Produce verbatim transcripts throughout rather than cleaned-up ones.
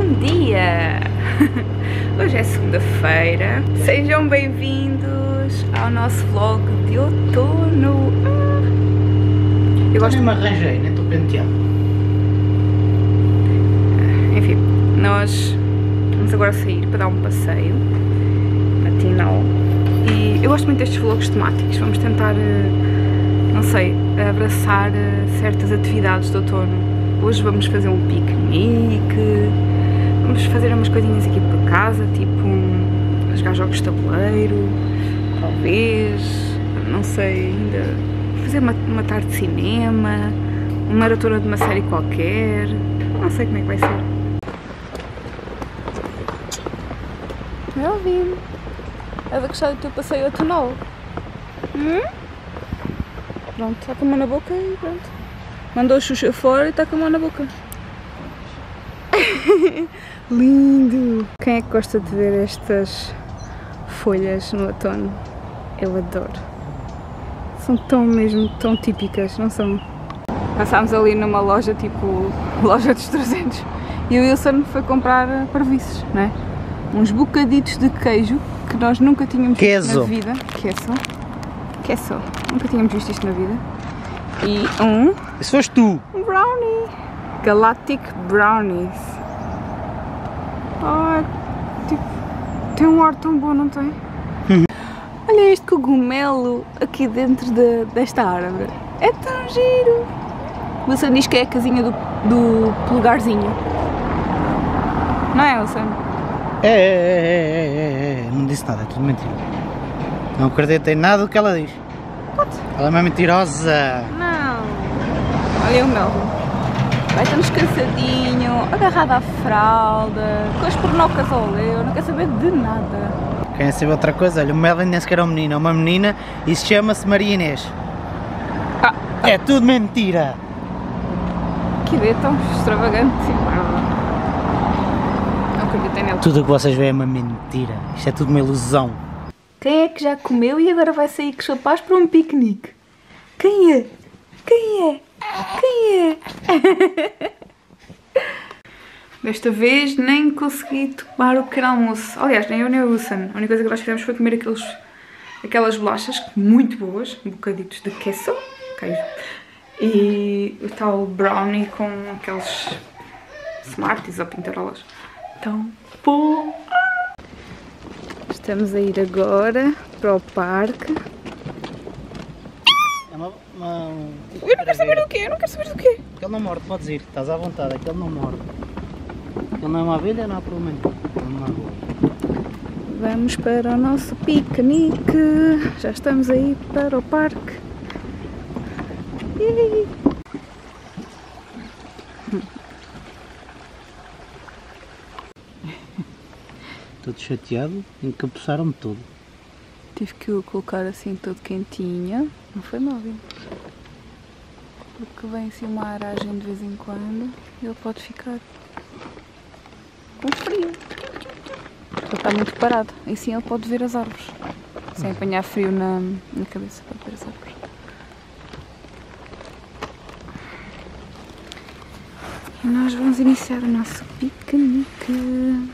Bom dia! Hoje é segunda-feira. Sejam bem-vindos ao nosso vlog de outono. Ah. Eu gosto de me arranjei, nem estou penteado. Enfim, nós vamos agora sair para dar um passeio matinal. E eu gosto muito destes vlogs temáticos. Vamos tentar, não sei, abraçar certas atividades de outono. Hoje vamos fazer um piquenique, vamos fazer umas coisinhas aqui por casa, tipo um, jogar jogos de tabuleiro, talvez, não sei ainda, fazer uma, uma tarde de cinema, uma maratona de uma série qualquer, não sei como é que vai ser. Melvin, é de gostar do teu passeio outonal? Hum? Pronto, está com a mão na boca e pronto. Mandou a Xuxa fora e está com a mão na boca. Lindo! Quem é que gosta de ver estas folhas no outono? Eu adoro. São tão mesmo, tão típicas, não são? Passámos ali numa loja, tipo, loja dos trezentos, e o Wilson foi comprar parvoíces, não é? Uns bocaditos de queijo que nós nunca tínhamos visto na vida. Queso. Queso. Nunca tínhamos visto isto na vida. E um... Isso foste tu! Um brownie! Galactic Brownies. Oh, tipo, tem um ar tão bom, não tem? Uhum. Olha este cogumelo aqui dentro de, desta árvore. É tão giro! Wilson diz que é a casinha do, do polegarzinho. Não é, Wilson? É, é, é, é, é, é, não disse nada, é tudo mentira. Não acredito em nada do que ela diz. What? Ela é uma mentirosa. Não. Olha o Melvin. Vai estar descansadinho, agarrado à fralda, com as pernocas ao leu, não quer saber de nada. Quer saber outra coisa? Olha, o Melvin nem sequer é um menino, é uma menina e se chama-se Maria Inês. Ah. É tudo mentira. Que ideia tão extravagante. Não acreditei nele. Tudo o que vocês veem é uma mentira. Isto é tudo uma ilusão. Quem é que já comeu e agora vai sair com os rapazes para um piquenique? Quem é? Quem é? Quem é? Desta vez nem consegui tomar o pequeno almoço. Aliás, nem eu nem o Wilson. A única coisa que nós fizemos foi comer aqueles, aquelas bolachas muito boas, bocaditos de queso, queijo, e o tal brownie com aqueles Smarties ou pintarolas. Tão bom! Estamos a ir agora para o parque. É uma, uma... Eu não quero saber do quê, eu não quero saber do quê. Aquele não morde, podes ir, estás à vontade, aquele não morde. Aquele não é uma abelha, não há problema nenhum. Vamos para o nosso piquenique. Já estamos aí para o parque. Yay. Todo chateado, encapuçaram-me todo. Tive que o colocar assim todo quentinho. Não foi mal, viu? Porque vem assim uma aragem de vez em quando e ele pode ficar com frio. Ele está muito parado. E assim ele pode ver as árvores. Sem apanhar frio na, na cabeça, pode ver as árvores. E nós vamos iniciar o nosso piquenique.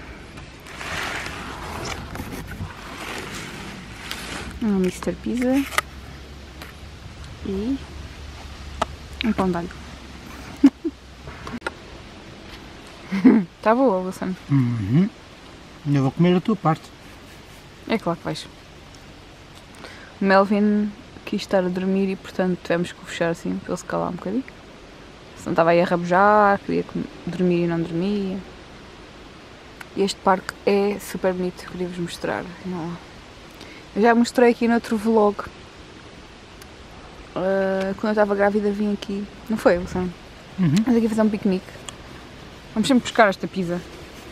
Um mister Pizza e um pão de alho. Está boa, Wilson? Uhum. Eu vou comer a tua parte. É claro que vais. O Melvin quis estar a dormir e portanto tivemos que o fechar assim para ele se calar um bocadinho. Senão estava aí a rabujar, queria dormir e não dormia. Este parque é super bonito, queria-vos mostrar. Não. Eu já mostrei aqui no outro vlog, uh, quando eu estava grávida vim aqui, não foi, Wilson? Uhum. Vamos aqui fazer um piquenique. Vamos sempre buscar esta pizza.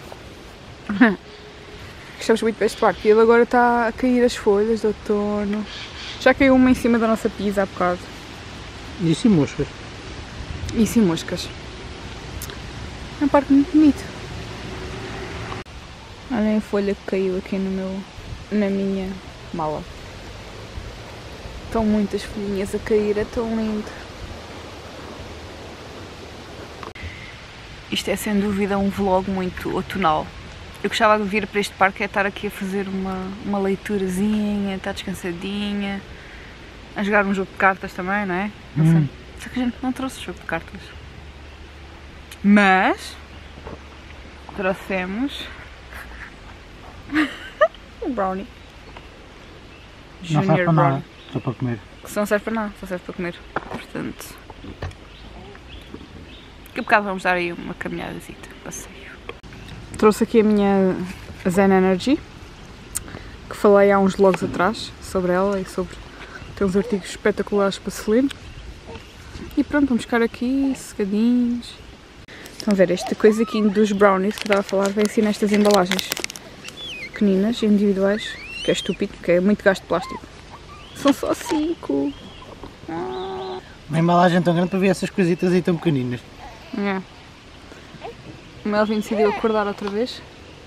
Gostamos muito deste parque e ele agora está a cair as folhas de outono. Já caiu uma em cima da nossa pizza há bocado. E sim moscas. E sim moscas. É um parque muito bonito. Olhem a folha que caiu aqui no meu, na minha mala. Estão muitas folhinhas a cair, é tão lindo. Isto é sem dúvida um vlog muito outonal. Eu gostava de vir para este parque, é estar aqui a fazer uma, uma leiturazinha, estar descansadinha, a jogar um jogo de cartas também, não é? Não hum. sei. Só que a gente não trouxe jogo de cartas. Mas trouxemos um brownie. Não serve para nada, só para comer. Que não serve para nada, só serve para comer. Portanto, daqui a bocado vamos dar aí uma caminhadazita, passeio. Trouxe aqui a minha Zen Energy, que falei há uns vlogs atrás sobre ela e sobre. Tem uns artigos espetaculares para se ler. E pronto, vamos ficar aqui, secadinhos. Estão a ver, esta coisa aqui dos brownies que eu estava a falar vem assim nestas embalagens pequeninas, individuais, que é estúpido, porque é muito gasto de plástico. São só cinco. Ah. Uma embalagem tão grande para ver essas coisitas aí tão pequeninas. É. O Melvin decidiu acordar outra vez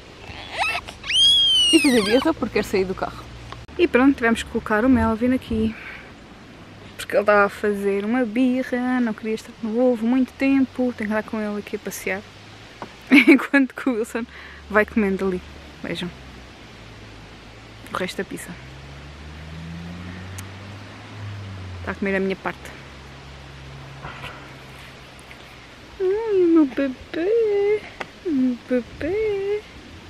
e fazer birra porque quer sair do carro. E pronto, tivemos que colocar o Melvin aqui. Porque ele estava a fazer uma birra, não queria estar no ovo muito tempo, tenho que andar com ele aqui a passear. Enquanto que o Wilson vai comendo ali. Vejam. O resto da pizza. Está a comer a minha parte. Ai, meu bebê. Meu bebê.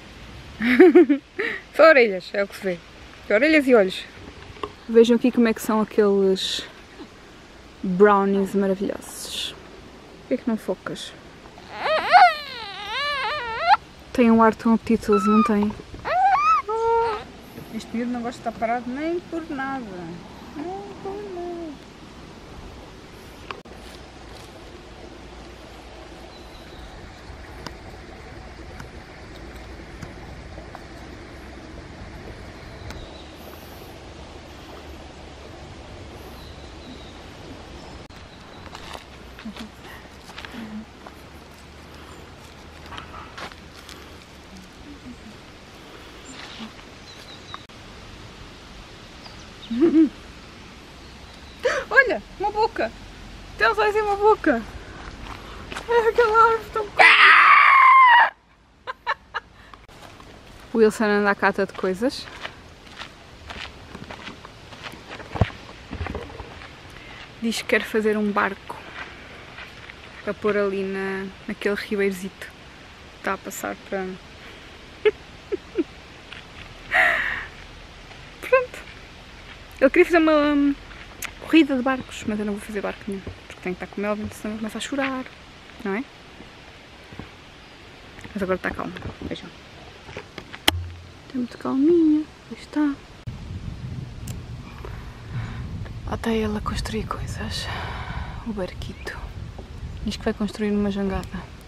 Só orelhas, é o que se vê. Orelhas e olhos. Vejam aqui como é que são aqueles brownies maravilhosos. Por que é que não focas? Tem um ar tão apetitoso, não tem? Este miúdo não gosta de estar parado nem por nada. Nem por nada. Olha, uma boca! Tem os olhos e uma boca! É aquela árvore tão pequena! O Wilson anda à cata de coisas. Diz que quer fazer um barco para pôr ali na, naquele ribeirozito que está a passar para... Pronto! Ele queria fazer uma corrida de barcos, mas eu não vou fazer barco nenhum, porque tenho que estar com o Melvin, senão ele começa a chorar, não é? Mas agora está calmo, vejam. Está muito calminha, aí está. Até ele a construir coisas, o barquito. Diz que vai construir uma jangada.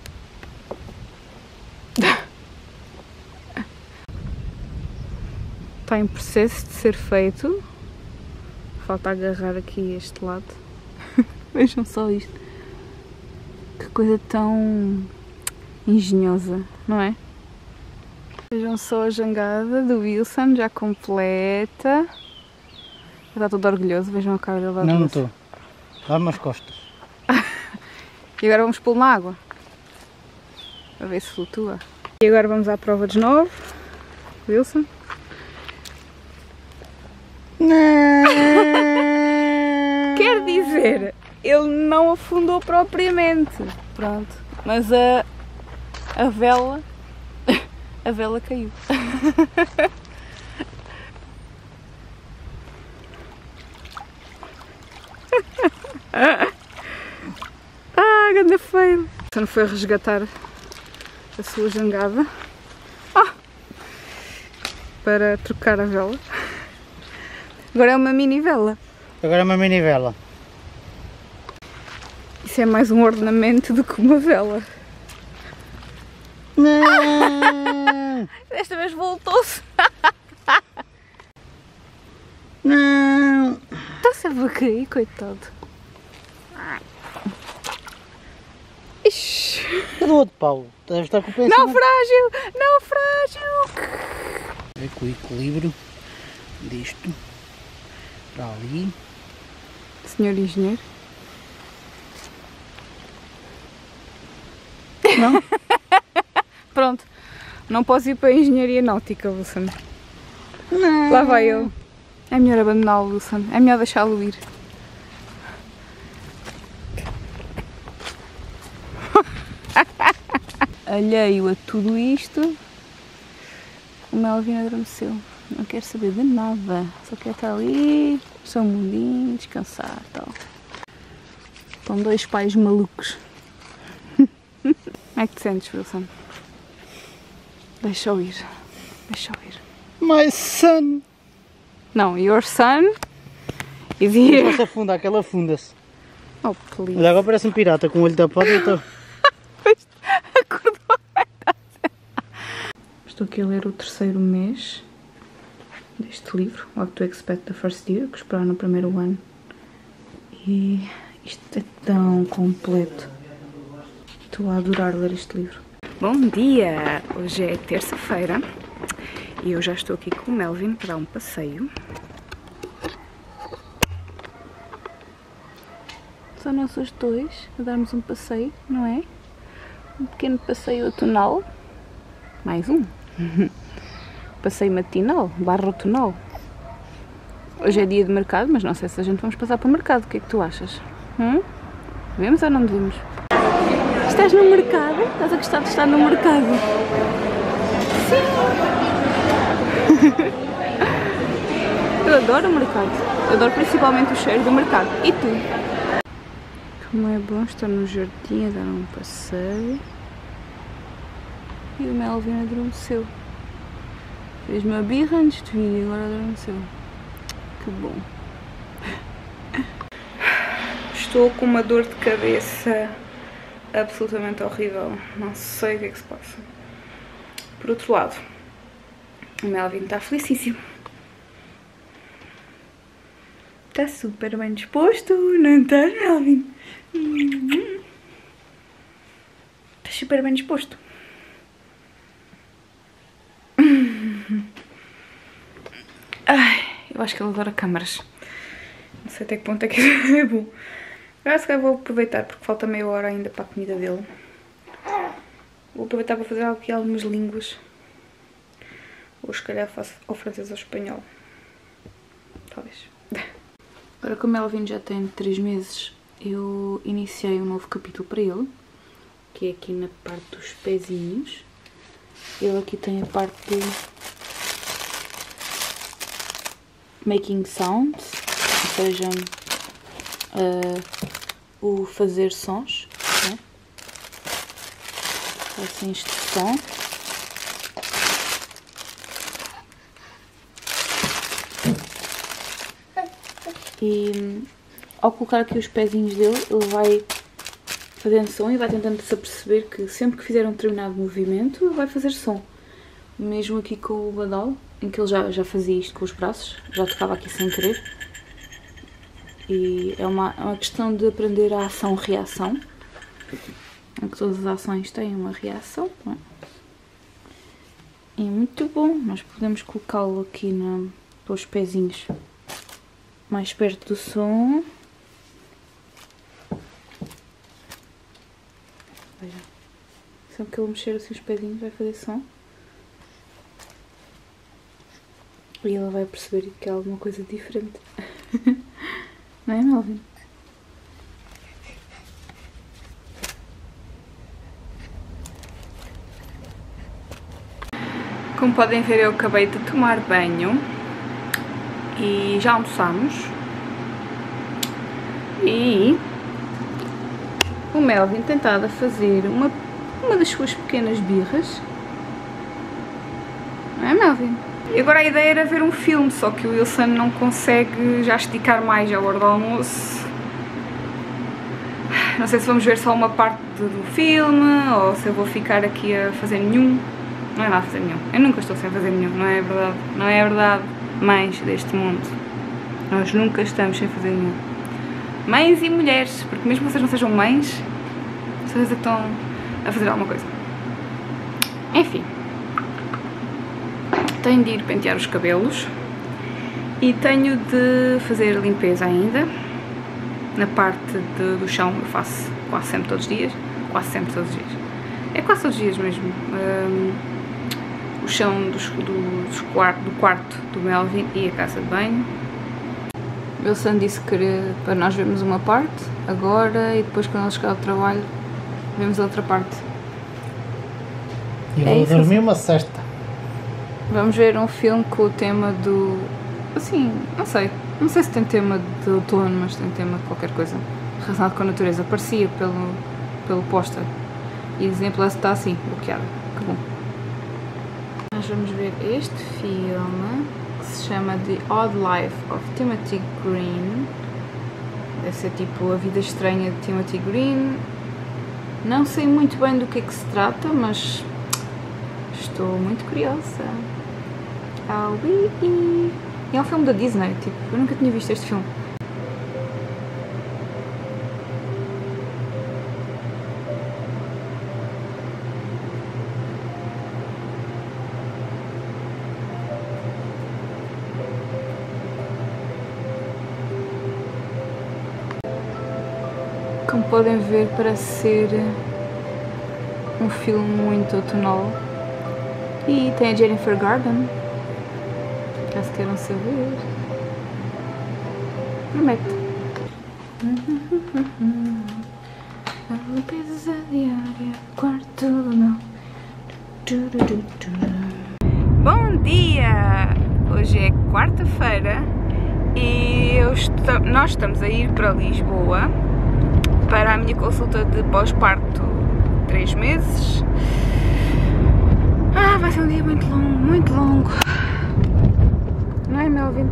Está em processo de ser feito. Falta agarrar aqui este lado. Vejam só isto. Que coisa tão engenhosa, não é? Vejam só a jangada do Wilson, já completa. Está todo orgulhoso, vejam a cara dele. Não, não estou. Dá-me as costas. E agora vamos pô-lo na água. Para ver se flutua. E agora vamos à prova de novo. Wilson. Não. Quer dizer, ele não afundou propriamente. Pronto. Mas a, a vela, a vela caiu. Ah, ganda feio. Então foi resgatar a sua jangada. Ah, para trocar a vela. Agora é uma mini vela. Agora é uma mini vela. Isso é mais um ornamento do que uma vela. Não! Desta vez voltou-se. Não! Está-se a cair, coitado. Ixi. Cadê o outro pau? Deve estar com o pé em cima. Naufrágio! Naufrágio! Ver com o equilíbrio disto para ali. Senhor engenheiro. Não? Pronto. Não posso ir para a engenharia náutica, Wilson. Não. Lá vai ele. É melhor abandoná-lo, Wilson. É melhor deixá-lo ir. Alheio a tudo isto, o Melvin adormeceu. Não quer saber de nada. Só quer estar ali, no seu mundinho, descansar e tal. Estão dois pais malucos. Como é que te sentes, Wilson? Deixa-o ir. Deixa-o ir. My son! Não, your son is here. Não se afunda, aquela afunda-se. Oh, please. Olha, agora parece um pirata com o olho tapado e estou... Acordou. Estou aqui a ler o terceiro mês deste livro, What to Expect the First Year, que esperar no primeiro ano. E isto é tão completo. Estou a adorar ler este livro. Bom dia! Hoje é terça-feira e eu já estou aqui com o Melvin para dar um passeio. Só nós os dois a darmos um passeio, não é? Um pequeno passeio autumnal. Mais um. Passeio matinal, barra autumnal. Hoje é dia de mercado, mas não sei se a gente vamos passar para o mercado. O que é que tu achas? Hum? Devemos ou não devemos? Estás no mercado? Estás a gostar de estar no mercado? Sim! Eu adoro o mercado. Eu adoro principalmente o cheiro do mercado. E tu? Como é bom estar no jardim a dar um passeio. E o Melvin adormeceu. Fez uma birra antes de vir e agora adormeceu. Que bom. Estou com uma dor de cabeça absolutamente horrível. Não sei o que é que se passa. Por outro lado, o Melvin está felicíssimo. Está super bem disposto, não está, Melvin? Está super bem disposto. Ai, eu acho que ele adora câmaras. Não sei até que ponto é que isso é bom. Agora se calhar vou aproveitar, porque falta meia hora ainda para a comida dele. Vou aproveitar para fazer aqui algumas línguas. Ou se calhar faço ao francês ou ao espanhol. Talvez. Agora como Melvin já tem três meses, eu iniciei um novo capítulo para ele. Que é aqui na parte dos pezinhos. Ele aqui tem a parte de making sounds, ou seja, uh, o fazer sons, né? Assim este som. E ao colocar aqui os pezinhos dele, ele vai fazendo som e vai tentando se aperceber que sempre que fizer um determinado movimento, ele vai fazer som. Mesmo aqui com o badal, em que ele já, já fazia isto com os braços, já tocava aqui sem querer. E é uma, é uma questão de aprender a ação-reação, em que todas as ações têm uma reação. Não é? E muito bom, nós podemos colocá-lo aqui na, com os pezinhos mais perto do som. Veja, sempre que ele mexer assim os pezinhos vai fazer som. E ela vai perceber que é alguma coisa diferente. Não é, Melvin? Como podem ver, eu acabei de tomar banho e já almoçamos. E o Melvin tem estado a fazer uma, uma das suas pequenas birras. Não é, Melvin? E agora a ideia era ver um filme, só que o Wilson não consegue já esticar mais à hora do almoço. Não sei se vamos ver só uma parte do filme, ou se eu vou ficar aqui a fazer nenhum. Não é nada a fazer nenhum. Eu nunca estou sem fazer nenhum, não é verdade? Não é verdade, mães deste mundo. Nós nunca estamos sem fazer nenhum. Mães e mulheres, porque mesmo que vocês não sejam mães, vocês é que estão a fazer alguma coisa. Enfim. Tenho de ir pentear os cabelos e tenho de fazer limpeza ainda. Na parte de, do chão eu faço quase sempre todos os dias, quase sempre todos os dias. É quase todos os dias mesmo. Um, o chão dos, dos quarto, do quarto do Melvin e a casa de banho. Wilson disse que queria, para nós vermos uma parte agora e depois quando ele chegar ao trabalho vemos a outra parte. E é vou isso, dormir uma cesta. Vamos ver um filme com o tema do... assim, não sei. Não sei se tem tema de outono, mas tem tema de qualquer coisa relacionado com a natureza. Parecia pelo, pelo póster. E o exemplo está assim, bloqueado. Que bom. Nós vamos ver este filme que se chama The Odd Life of Timothy Green. Deve ser tipo A Vida Estranha de Timothy Green. Não sei muito bem do que é que se trata, mas estou muito curiosa. Ah, oui. E é um filme da Disney, tipo, eu nunca tinha visto este filme. Como podem ver, parece ser um filme muito outonal. E tem a Jennifer Garden, caso queiram saber. Promete. A limpeza diária, quarto não. Bom dia! Hoje é quarta-feira e eu estou, nós estamos a ir para Lisboa para a minha consulta de pós-parto de três meses. Ah, vai ser um dia muito longo, muito longo. Não é, Melvin?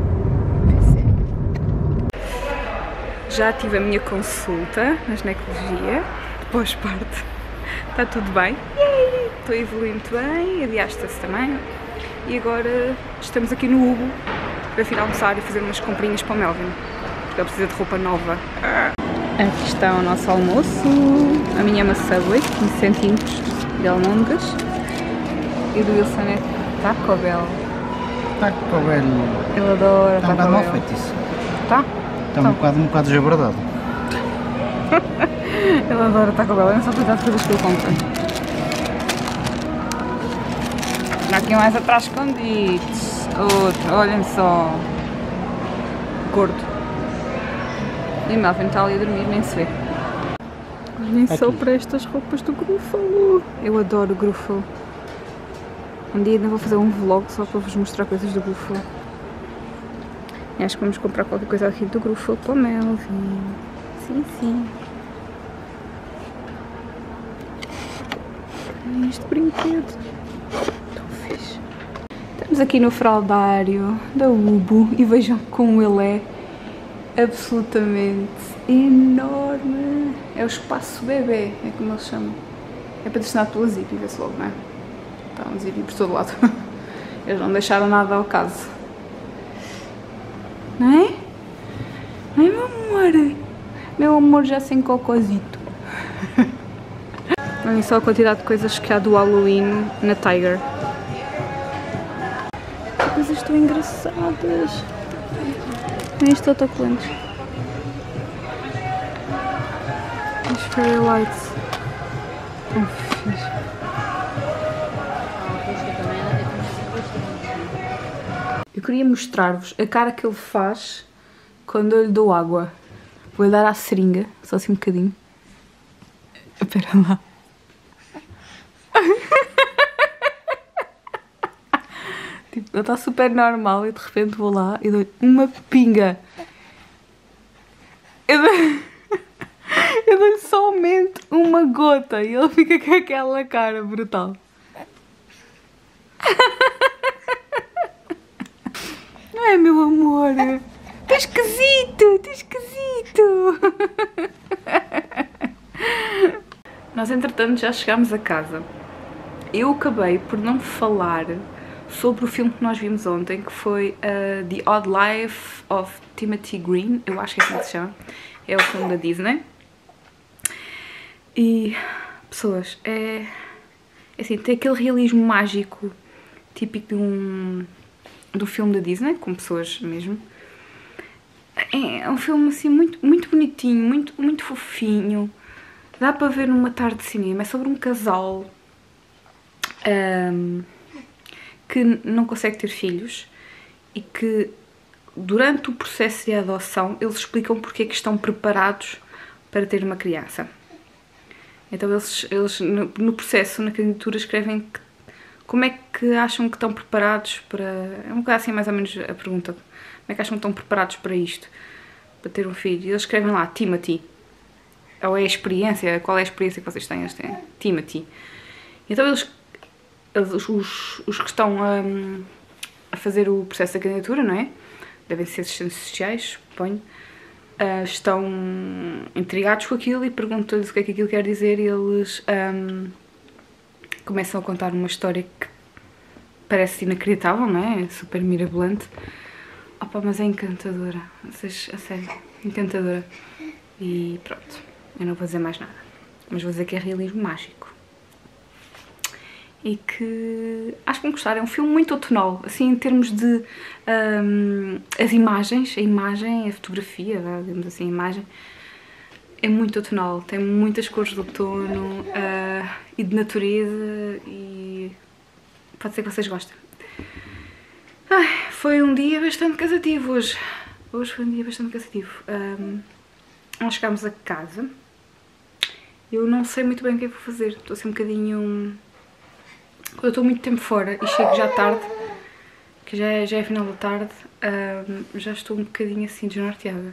Já tive a minha consulta na ginecologia de pós-parto. Está tudo bem. Yay! Estou evoluindo muito bem, a diástase também. E agora estamos aqui no Hugo para vir almoçar e fazer umas comprinhas para o Melvin, porque ele precisa de roupa nova. Ah. Aqui está o nosso almoço. A minha é uma Subway, quinze centímetros de almôndegas. E do Wilson é Taco Bell. Taco Bell. Ele adora Está um Taco bocado mal Bell. feito isso. Tá? Está um bocado, um bocado desabordado. Ele adora Taco Bell, eu não só cuidar de coisas que ele compra. Há aqui mais atrás escondidos. Outro, olhem só. Gordo. E o Melvin está ali a dormir, nem se vê. Olhem só para estas roupas do Gruffalo. Eu adoro o Gruffalo. Um dia ainda vou fazer um vlog só para vos mostrar coisas do Gruffalo. E acho que vamos comprar qualquer coisa aqui do Gruffalo para o Melvin. Sim, sim. Este brinquedo. Tão fixe. Estamos aqui no fraldário da Ubo e vejam como ele é absolutamente enorme. É o espaço bebê, é como eles chamam. É patrocinado pela Zippy, vê-se logo, não é? Está um Zippy por todo lado. Eles não deixaram nada ao caso. Não é? Não é, meu amor? Meu amor já sem cocôzito. Olhem só a quantidade de coisas que há do Halloween na Tiger. Que coisas tão engraçadas. Tem estes autocolantes. Os fairy lights. Tão fixe. Eu queria mostrar-vos a cara que ele faz quando eu lhe dou água. Vou dar à seringa, só assim um bocadinho. Espera lá. Tipo, ele está super normal e de repente vou lá e dou-lhe uma pinga. Eu dou-lhe dou somente uma gota e ele fica com aquela cara brutal. Não é, meu amor? Está esquisito, está esquisito. Nós, entretanto, já chegámos a casa. Eu acabei por não falar sobre o filme que nós vimos ontem, que foi uh, The Odd Life of Timothy Green. Eu acho que é assim que se chama. É o filme da Disney. E, pessoas, é, é assim, tem aquele realismo mágico típico de um, de um filme da Disney, com pessoas mesmo. É um filme assim muito, muito bonitinho, muito, muito fofinho. dá para ver numa tarde de cinema. É sobre um casal um, que não consegue ter filhos e que durante o processo de adoção eles explicam porque é que estão preparados para ter uma criança. Então eles, eles no, no processo, na candidatura, escrevem que, como é que acham que estão preparados para... É um bocado assim mais ou menos a pergunta. Como é que acham que estão preparados para isto? Para ter um filho. E eles escrevem lá, Timothy. Ou é a experiência, qual é a experiência que vocês têm? Eles têm Timothy. Então eles, eles os, os que estão a, a fazer o processo da candidatura, não é? Devem ser assistentes sociais, suponho. Uh, estão intrigados com aquilo e perguntam-lhes o que é que aquilo quer dizer e eles um, começam a contar uma história que parece inacreditável, não é? É super mirabolante. Opa, mas é encantadora, vocês, a sério, encantadora. E pronto, eu não vou dizer mais nada, mas vou dizer que é realismo mágico. E que acho que vão gostar, é um filme muito outonal, assim em termos de um, as imagens, a imagem, a fotografia, digamos assim, a imagem, é muito outonal, tem muitas cores de outono uh, e de natureza e pode ser que vocês gostem. Ai, foi um dia bastante cansativo hoje, hoje foi um dia bastante cansativo. Um, nós chegámos a casa, eu não sei muito bem o que é que vou fazer, estou assim um bocadinho... Eu estou muito tempo fora e chego já tarde, que já é, já é final da tarde, um, já estou um bocadinho assim desnorteada.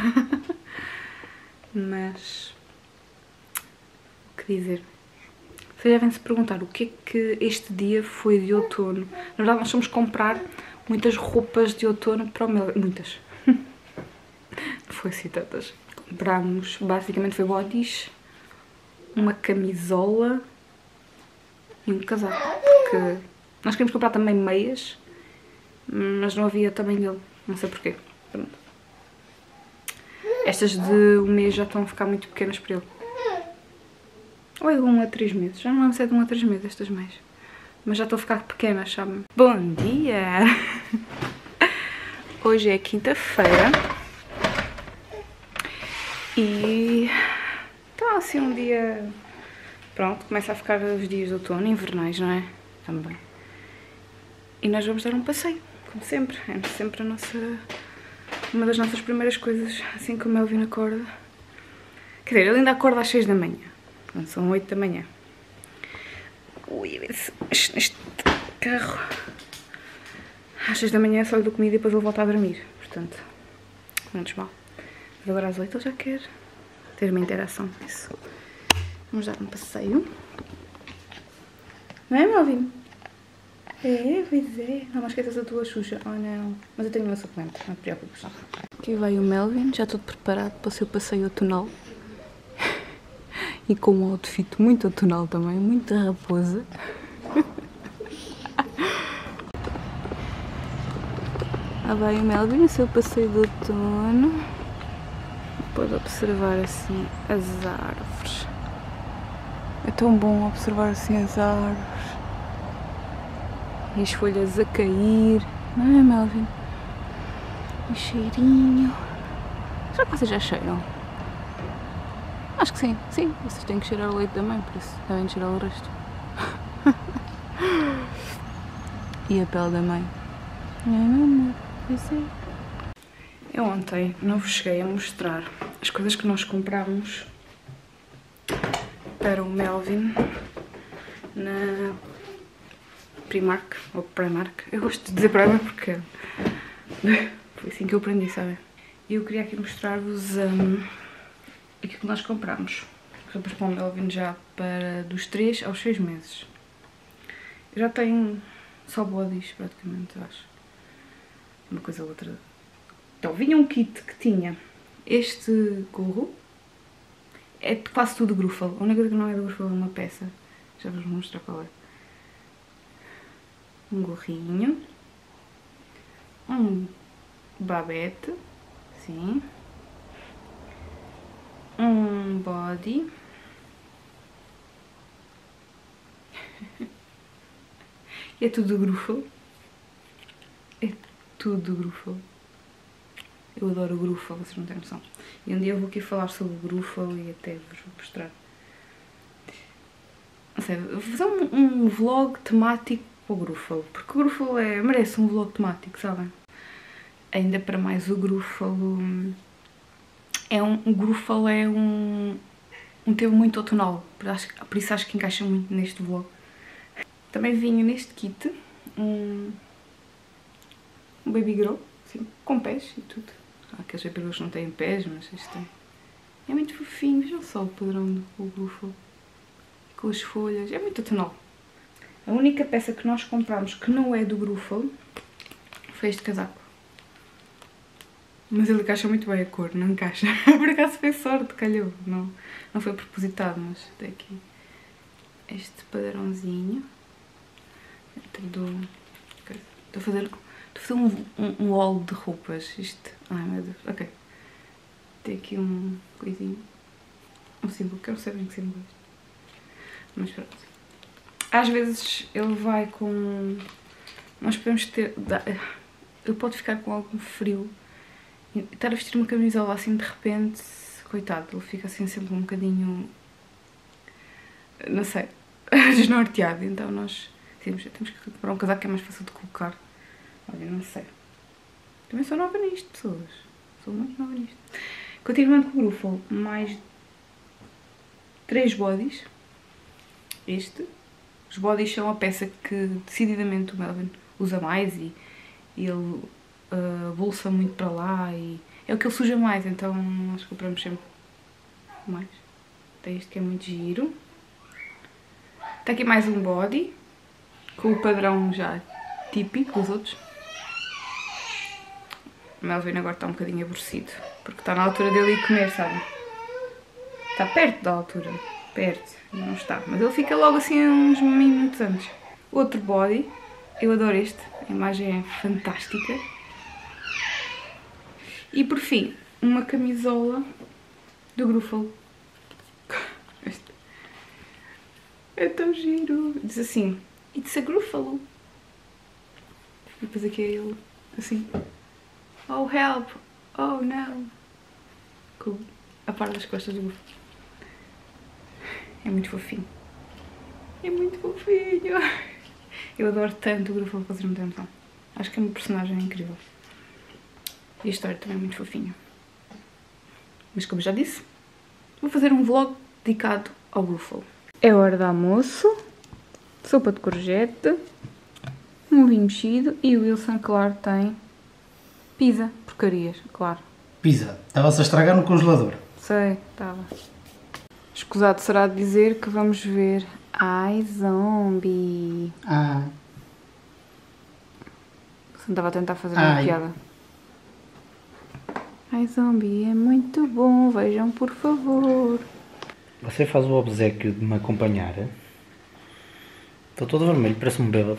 Mas, o que dizer? Vocês devem se perguntar o que é que este dia foi de outono. Na verdade nós fomos comprar muitas roupas de outono para o meu... Muitas. Não foi assim tantas. Comprámos, basicamente foi bodys, uma camisola... e um casaco, porque nós queríamos comprar também meias, mas não havia também dele, não sei porquê. Pronto. Estas de um mês já estão a ficar muito pequenas para ele. Ou é de um a três meses, já não lembro se é de um a três meses estas meias, mas já estão a ficar pequenas, sabe? Bom dia! Hoje é quinta-feira e está assim um dia... Pronto, começa a ficar os dias de outono, invernais, não é? Também. E nós vamos dar um passeio, como sempre. É sempre a nossa... uma das nossas primeiras coisas, assim que o Melvin acorda. Quer dizer, ele ainda acorda às seis da manhã. Pronto, são oito da manhã. Ui, a ver se neste carro... Às seis da manhã só lhe dou comida e depois ele volta a dormir. Portanto, menos mal. Mas agora às oito ele já quer ter uma interação com isso. Vamos dar um passeio. Não é, Melvin? É, pois é. Não, mas esqueças a tua Xuxa. Oh, não. Mas eu tenho o meu suplemento, não te preocupes. Aqui vai o Melvin, já tudo preparado para o seu passeio outonal. E com um outfit muito outonal também, muita raposa. Lá vai o Melvin, o seu passeio de outono. Pode observar assim as árvores. É tão bom observar assim as árvores e as folhas a cair, não é, Melvin? Um cheirinho. Será que vocês já cheiram? Acho que sim, sim. Vocês têm que cheirar o leite da mãe, por isso devem cheirar o resto. E a pele da mãe? É, meu amor, pois é. Eu ontem não vos cheguei a mostrar as coisas que nós comprámos para o Melvin na Primark, ou Primark. Eu gosto de dizer Primark porque foi assim que eu aprendi, sabem? E eu queria aqui mostrar-vos um, aquilo que nós comprámos. Roupas para o Melvin já para dos três aos seis meses. Eu já tenho só bodies praticamente, eu acho. Uma coisa ou outra. Então, vinha um kit que tinha este gorro. É quase tudo Gruffalo. A única coisa que não é do Gruffalo é uma peça. Já vos vou mostrar qual é. Um gorrinho. Um babete. Sim. Um body. E é tudo Gruffalo. É tudo Gruffalo. Eu adoro o Gruffalo, vocês não têm noção. E um dia eu vou aqui falar sobre o Gruffalo e até vos vou mostrar sei, vou fazer um, um vlog temático para o Gruffalo, porque o Gruffalo é, merece um vlog temático, sabem? Ainda para mais o Gruffalo é um, o Gruffalo é um, um tema muito outonal, por, acho, por isso acho que encaixa muito neste vlog. Também vinha neste kit um, um baby grow, assim, com pés e tudo. Há aqueles baby grows que não têm pés, mas este tem. É muito fofinho, vejam só o padrão do Gruffalo. Com as folhas, é muito outonal. A única peça que nós compramos que não é do Gruffalo foi este casaco. Mas ele encaixa muito bem a cor, não encaixa. Por acaso foi sorte, calhou. Não, não foi propositado, mas tem aqui este padrãozinho. Do... Estou a fazer, estou a fazer um, um, um haul de roupas. Isto. Ai meu Deus, ok. Tem aqui um coisinho. Um símbolo, que eu não sei bem que símbolo é este. Mas pronto. Às vezes ele vai com... Nós podemos ter... Ele pode ficar com algum frio. E estar a vestir uma camisola assim de repente... Coitado, ele fica assim sempre um bocadinho... Não sei. Desnorteado. Então nós temos, temos que comprar um casaco que é mais fácil de colocar. Olha, não sei. Também sou nova nisto, pessoas. Sou muito nova nisto. Continuando com o Gruffalo, mais... Três bodies. Este. Os bodies são a peça que decididamente o Melvin usa mais e, e ele uh, bolsa muito para lá e é o que ele suja mais, então nós compramos sempre mais. Tem este que é muito giro. Tem aqui mais um body com o padrão já típico dos outros. O Melvin agora está um bocadinho aborrecido porque está na altura dele ir comer, sabe? Está perto da altura. Perto, não está, mas ele fica logo assim uns minutos antes. Outro body, eu adoro este, a imagem é fantástica. E por fim, uma camisola do Gruffalo. Este é tão giro. Diz assim, it's a Gruffalo. E depois aqui é ele, assim. Oh help, oh no. Com a parte das costas do Gruffalo. É muito fofinho. É muito fofinho. Eu adoro tanto o Gruffalo, fazer muita emoção. Acho que é uma personagem incrível. E a história também é muito fofinha. Mas como já disse, vou fazer um vlog dedicado ao Gruffalo. É hora de almoço. Sopa de courgette. Um vinho mexido. E o Wilson, claro, tem pizza. Porcarias, claro. Pizza. Estava-se a estragar no congelador. Sei, estava. Escusado será de dizer que vamos ver iZombie. Ah. Você estava a tentar fazer Ai. uma piada. iZombie é muito bom, vejam por favor. Você faz o obséquio de me acompanhar. Estou todo vermelho, parece um bêbado.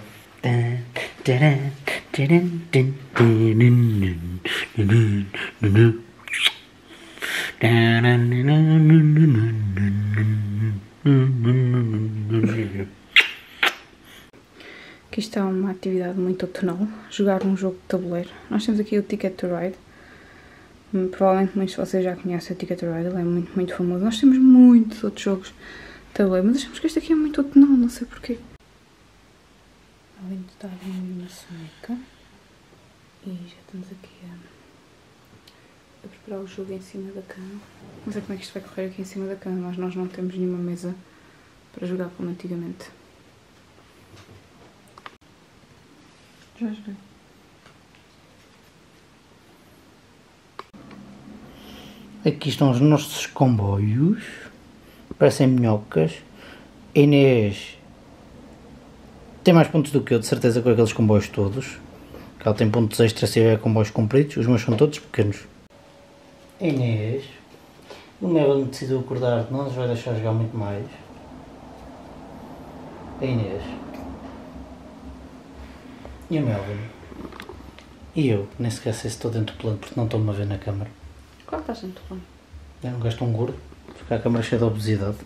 Aqui está uma atividade muito outonal, jogar um jogo de tabuleiro. Nós temos aqui o Ticket to Ride. Provavelmente muitos de vocês já conhecem o Ticket to Ride, ele é muito, muito famoso. Nós temos muitos outros jogos de tabuleiro, mas achamos que este aqui é muito outonal, não sei porquê. Além de estar uma soneca. E já estamos aqui a, a preparar o jogo em cima da cama. Não sei como é que isto vai correr aqui em cima da cama, mas nós não temos nenhuma mesa para jogar como antigamente. Já joguei. Aqui estão os nossos comboios. Parecem minhocas. A Inês tem mais pontos do que eu, de certeza, com aqueles comboios todos. Ela tem pontos extras se tiver comboios compridos. Os meus são todos pequenos. A Inês. O Melvin decidiu acordar, não nos vai deixar jogar muito mais. A Inês. E o Melvin. E eu, nem sequer sei se estou dentro do plano porque não estou-me a ver na câmara. Claro que estás dentro do plano. É um gajo tão gordo, fica a câmara cheia de obesidade.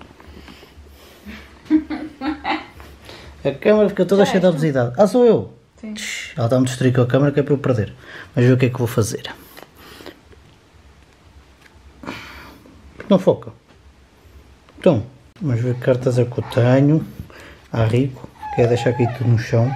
A câmara fica toda cheia de obesidade. Ah, sou eu? Sim. Ela está-me a destruir com a câmara que é para eu perder. Mas ver o que é que vou fazer. Não foca. Então, vamos ver que cartas é que eu tenho. a Rico, que é deixar aqui tudo no chão.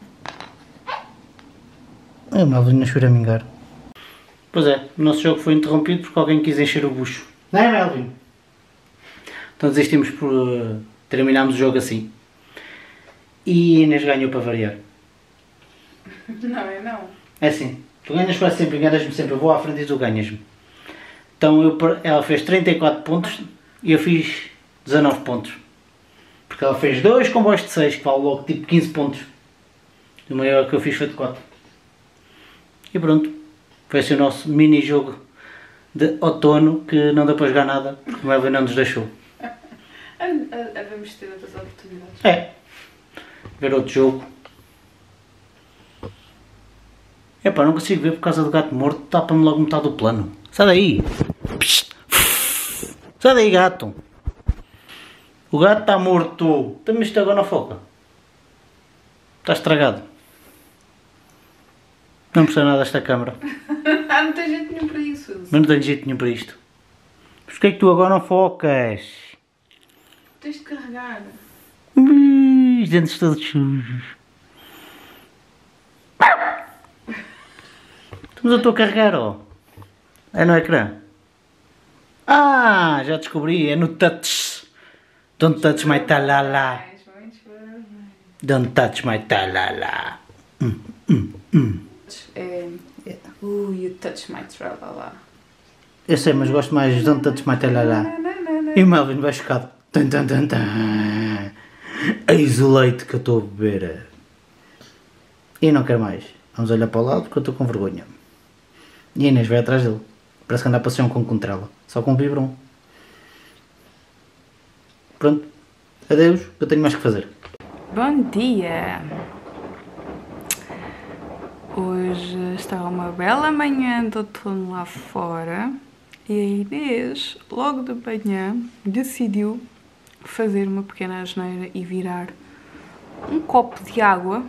É o Melvin a choramingar. Pois é, o nosso jogo foi interrompido porque alguém quis encher o bucho. Não é, Melvin? Então desistimos por uh, terminarmos o jogo assim. E a Inês ganhou para variar. Não, é não. É assim, tu ganhas quase sempre, enganas-me sempre, eu vou à frente e tu ganhas-me. Então eu, ela fez trinta e quatro pontos e eu fiz dezanove pontos. Porque ela fez dois comboios de seis, que vale logo tipo quinze pontos. O maior que eu fiz foi de quatro. E pronto, foi assim o nosso mini jogo de outono que não deu para jogar nada, porque o Melvin não nos deixou. Havemos ter outras oportunidades. É, ver outro jogo. Epá, não consigo ver por causa do gato morto, tapa-me logo metade do plano. Sai daí! Sai daí, gato! O gato está morto! Também isto agora não foca. Está estragado. Não precisa nada desta câmara. Ah, não tem jeito nenhum para isso. Mas não tenho jeito nenhum para isto. Mas porquê é que tu agora não focas? Tens de carregar. Ui, os dentes todos sujos. Mas eu estou a carregar, ó. É no ecrã. Ah, já descobri. É no touch. Don't touch my talala. Don't touch my talala. Hum, hum, hum. É... Uh, you touch my tralala. Eu sei, mas gosto mais de Don't touch my talala. E o Melvin vai chocado. Tan, tan, tan, tan. Eis o leite que eu estou a beber. E não quero mais. Vamos olhar para o lado porque eu estou com vergonha. E a Inês vai atrás dele. Parece que anda a passear com contrela. Só com vibram. Pronto. Adeus, que eu tenho mais que fazer. Bom dia! Hoje está uma bela manhã de outono lá fora. E a Inês, logo de manhã, decidiu fazer uma pequena asneira e virar um copo de água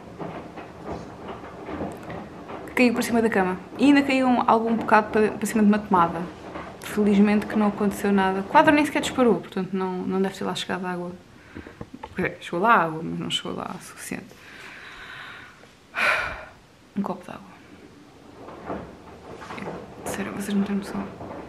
que caiu por cima da cama. E ainda caiu um, algum bocado para, para cima de uma tomada. Felizmente que não aconteceu nada. O quadro nem sequer disparou, portanto não, não deve ter lá chegado água. Chegou lá água, mas não chegou lá o suficiente. Um copo de água. Sério, vocês não têm noção.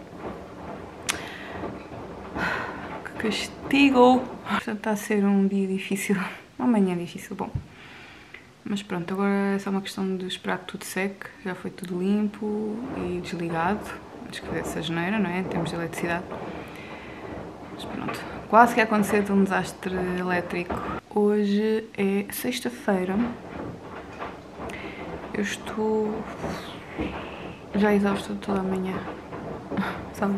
Que castigo! Portanto, está a ser um dia difícil. Uma manhã difícil, bom. Mas pronto, agora é só uma questão de esperar que tudo seque. Já foi tudo limpo e desligado. Antes que fizesse a geneira, não é? Em termos de eletricidade. Mas pronto, quase que ia acontecer de um desastre elétrico. Hoje é sexta-feira. Eu estou já exausta toda a manhã. Sabe?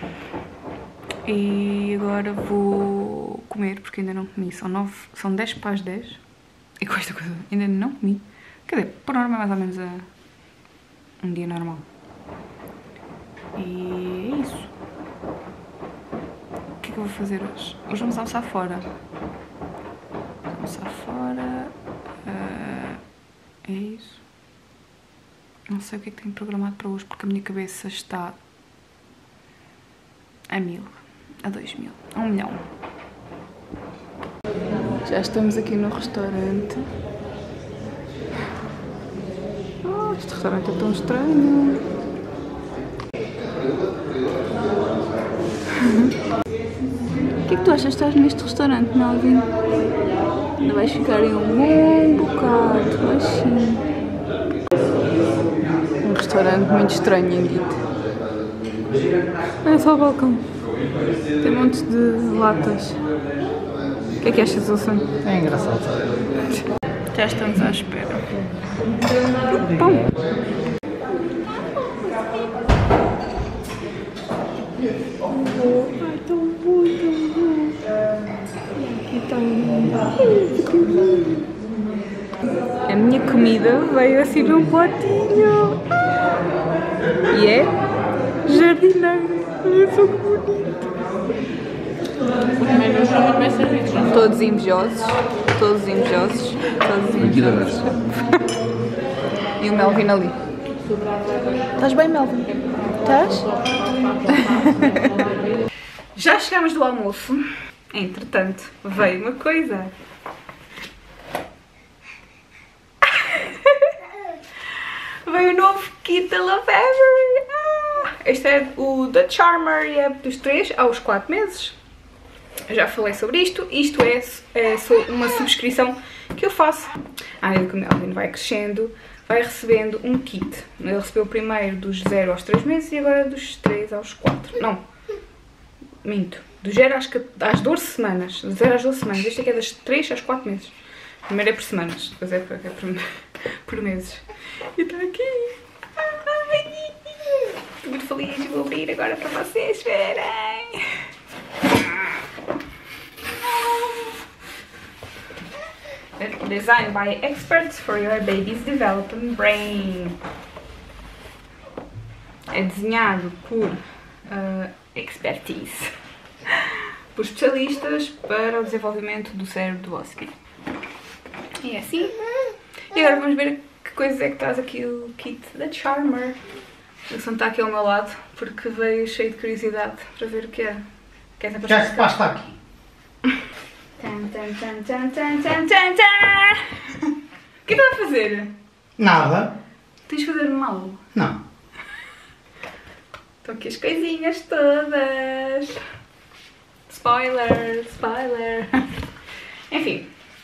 E agora vou comer, porque ainda não comi. São, nove, são dez para as dez. E com esta coisa ainda não comi. Quer dizer, por norma é mais ou menos a um dia normal. E é isso. O que é que eu vou fazer hoje? Hoje vamos almoçar fora. Vamos almoçar fora. Uh, é isso. Não sei o que é que tenho programado para hoje, porque a minha cabeça está a mil, a dois mil, a um milhão. Já estamos aqui no restaurante. Oh, este restaurante é tão estranho. O que é que tu achas de estar neste restaurante, Melvin? Ainda vais ficar em um bom bocado, assim. Um restaurante muito estranho em Guite. Olha só o balcão. Tem um monte de latas. O que é que achas, Wilson? É engraçado. Já estamos à espera. Pão. Ai, tão bom, tão bom. Aqui tão lindo. A minha comida veio assim num potinho. E é jardineiro. Olha só que bonito. Todos invejosos. Todos invejosos. Todos invejosos. E o Melvin ali. Estás bem, Melvin? Estás? Já chegámos do almoço. Entretanto, veio uma coisa. também o novo kit da Lovevery. Ah, este é o da Charmer e é dos três aos quatro meses. Eu já falei sobre isto. Isto é, é uma subscrição que eu faço. À medida que o Melvin vai crescendo, vai recebendo um kit. Ele recebeu primeiro dos zero aos três meses e agora dos três aos quatro. Não, minto. Do zero às, às doze semanas. Do zero às doze semanas. Este aqui é das três aos quatro meses. Primeiro é por semanas, depois é por, é por, por meses. E está aqui. Ai, estou muito feliz de vou abrir agora para vocês verem. Designed by experts for your baby's developing brain. É desenhado por uh, expertise. Por especialistas para o desenvolvimento do cérebro do vosso filho. E é assim. E agora vamos ver que coisas é que traz aqui o kit da Charmer. O Wilson está aqui ao meu lado porque veio cheio de curiosidade para ver o que é. Que é Já se passa aqui. Tan, tan, tan, tan, tan, tan, tan, tan. O que é que está a fazer? Nada. Tens de fazer mal? Não. Estão aqui as coisinhas todas. Spoiler, spoiler. Enfim.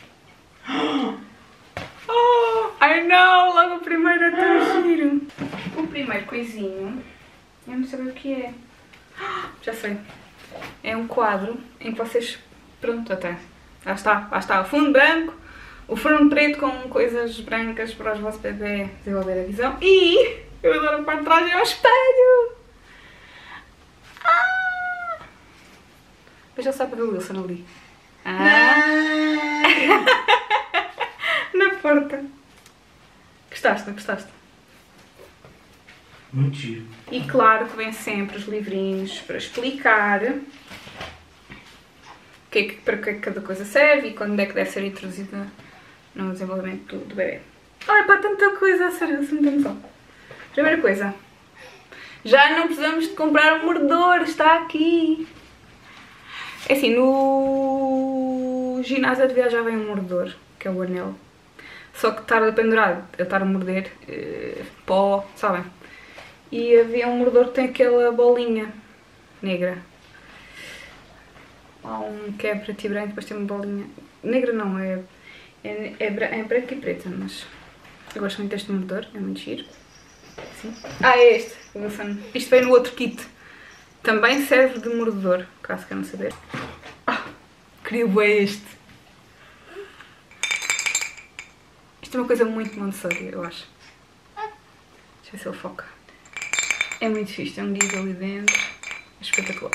Oh, I know, logo o primeiro é tão giro. O primeiro coisinho, eu não sei o que é. Já sei. É um quadro em que vocês, pronto, até, lá está, lá está, o fundo branco, o fundo preto com coisas brancas para os vossos bebês desenvolver a visão. E eu adoro a parte de trás, é o espelho. Ah! Veja só para ver o Wilson ali. Ah! Na porta. Gostaste, não gostaste? Muito giro. E claro que vem sempre os livrinhos para explicar o que é que, para que é que cada coisa serve e quando é que deve ser introduzida no desenvolvimento do, do bebê. Olha, para tanta coisa, a sério, você não tem noção. Primeira coisa. Já não precisamos de comprar um mordedor, está aqui. É assim, no ginásio de viagem já vem um mordedor, que é o anel. Só que estar pendurado, eu estar a morder, eh, pó, sabem? E havia um mordedor que tem aquela bolinha negra. Há um que é preto e branco, depois tem uma bolinha... Negra não, é, é, é, é branco e preta, mas eu gosto muito deste mordedor, é muito giro. Assim. Ah, é este, isto veio no outro kit. Também serve de mordedor, caso queiram saber. Ah, queria bem este. Isto é uma coisa muito Montessori, eu acho. Deixa eu ver se ele foca. É muito fixe, tem um guiz ali dentro. É espetacular.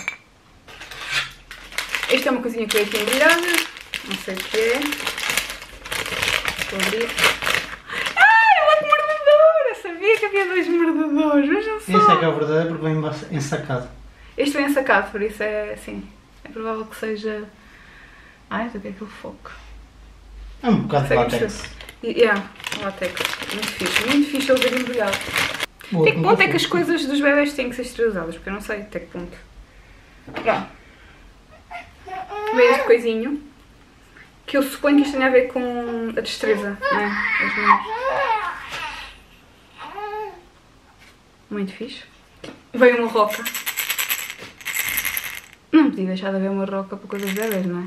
Esta é uma coisinha que é aqui embrulhada. Não sei o que é. Vou abrir. Ah, é outro mordedor! Eu sabia que havia dois mordedores, vejam só. Esse é que é o verdadeiro porque vem ensacado. Este vem ensacado, por isso é assim. É provável que seja... Ai, o que é que eu foco? É um bocado de látex. Yeah, látex. Muito fixe, muito fixe ele ver embrulhado. Até que ponto é que as coisas dos bebés têm que ser esterilizadas? Porque eu não sei até que ponto. Pronto. Vê este coisinho. Que eu suponho que isto tenha a ver com a destreza, não é? As mãos. Muito fixe. Veio uma roca. Não podia deixar de haver uma roca para coisas de bebés, não é?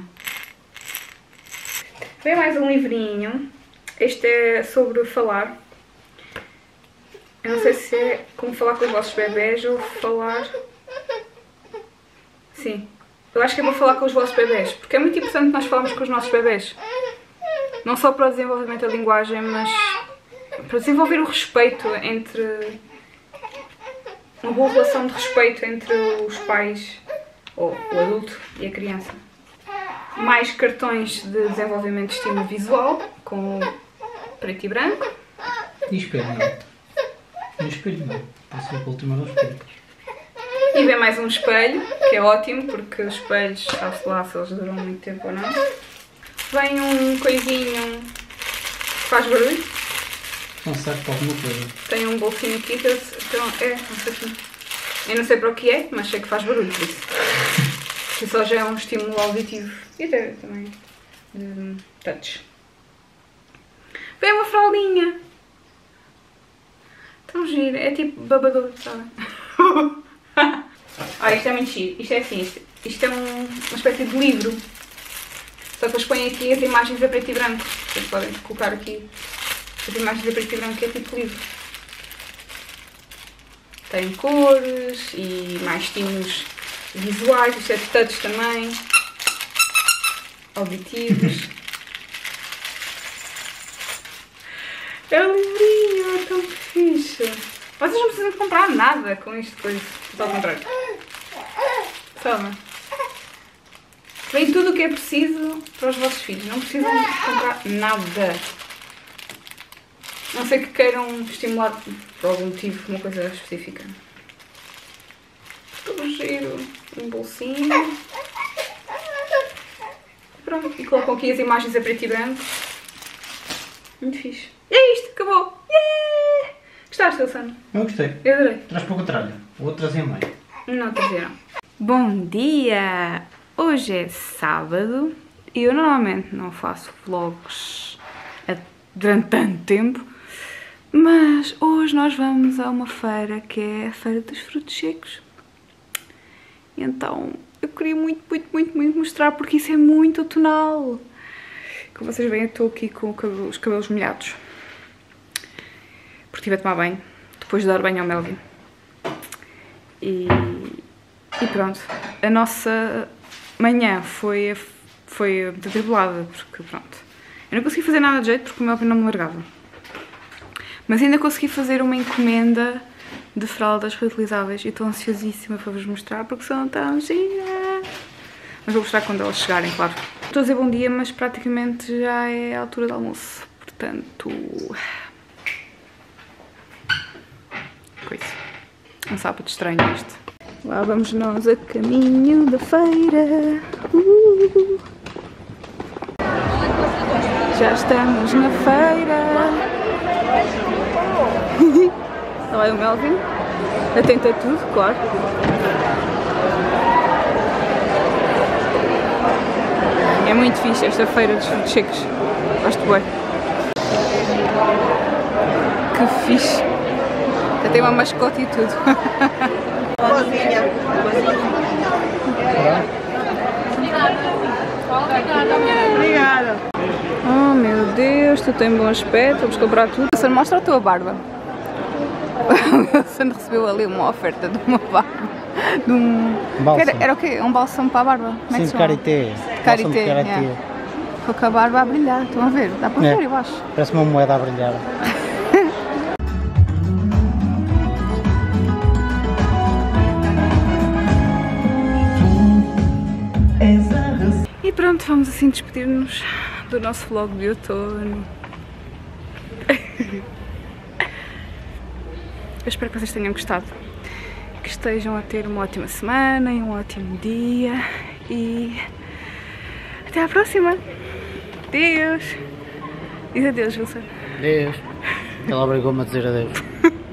Veio mais um livrinho. Este é sobre falar. Eu não sei se é como falar com os vossos bebés ou falar... Sim. Eu acho que é para falar com os vossos bebés. Porque é muito importante nós falarmos com os nossos bebés. Não só para o desenvolvimento da linguagem, mas para desenvolver o respeito entre... Uma boa relação de respeito entre os pais, ou o adulto, e a criança. Mais cartões de desenvolvimento de estímulo visual, com preto e branco. E espelho, não. Um espelho não, passou pela última vez espelho. E vem mais um espelho, que é ótimo, porque os espelhos, sabe-se lá se eles duram muito tempo ou não. Vem um coisinho que faz barulho. Não serve para alguma coisa. Tem um bolsinho aqui, que eu, então, é, não sei aqui. Eu não sei para o que é, mas sei que faz barulho, por isso. Que só já é um estímulo auditivo. E até também de touch. Vem uma fraldinha. giro, é tipo babador, sabe? Ah, isto é muito giro, isto é assim, isto, isto é um, uma espécie de livro. Só que depois põem aqui as imagens a preto e branco. Vocês podem colocar aqui as imagens a preto e branco, que é tipo livro. Tem cores e mais estímulos visuais, isto é de touch também. Auditivos. É um livrinho, é tão fixe. Vocês não precisam de comprar nada com isto, coisa. Ao contrário. Toma. Vem tudo o que é preciso para os vossos filhos. Não precisam de comprar nada. Não sei que queiram estimular por algum motivo, uma coisa específica. Todo giro. Um bolsinho. Pronto. E colocam aqui as imagens a preto e branco. Muito fixe. E é isto, acabou. Yeah! Gostaste, Wilson? Eu gostei. Eu adorei. Traz para o contrário. O outro trazia mãe. Não trazeram. Bom dia! Hoje é sábado e eu normalmente não faço vlogs durante tanto tempo, mas hoje nós vamos a uma feira que é a Feira dos Frutos Secos. Então eu queria muito, muito, muito, muito mostrar porque isso é muito outonal. Como vocês veem, eu estou aqui com os cabelos molhados porque estive a tomar banho depois de dar banho ao Melvin. E, e pronto, a nossa manhã foi, foi muito atribulada, porque pronto, eu não consegui fazer nada de jeito porque o Melvin não me largava. Mas ainda consegui fazer uma encomenda de fraldas reutilizáveis e estou ansiosíssima para vos mostrar porque são tão giras. Mas vou mostrar quando elas chegarem, claro. Estou a dizer bom dia, mas praticamente já é a altura do almoço, portanto... Coisa. Um sábado estranho este. Lá vamos nós a caminho da feira. Uh! Já estamos na feira. Lá vai o Melvin. Atento a tudo, claro. É muito fixe esta feira dos frutos secos. Gosto bem. Que fixe. Já tem uma mascote e tudo. Boazinha. Obrigada. Oh meu Deus, tu tens bom aspecto, vamos comprar tudo. Wilson, mostra a tua barba. O Wilson recebeu ali uma oferta de uma barba. De um... Bálsamo. Era, era o quê? Um bálsamo para a barba? Como é que Sim, se chama? karité. Karité, Bálsamo de karité. yeah. Ficou com a barba a brilhar, estão a ver? Dá para É. ver, eu acho. Parece uma moeda a brilhar. E pronto, vamos assim despedir-nos do nosso vlog de outono. Eu espero que vocês tenham gostado, que estejam a ter uma ótima semana e um ótimo dia e até à próxima. Adeus. Diz adeus, Wilson. Adeus. Ela obrigou-me a dizer adeus.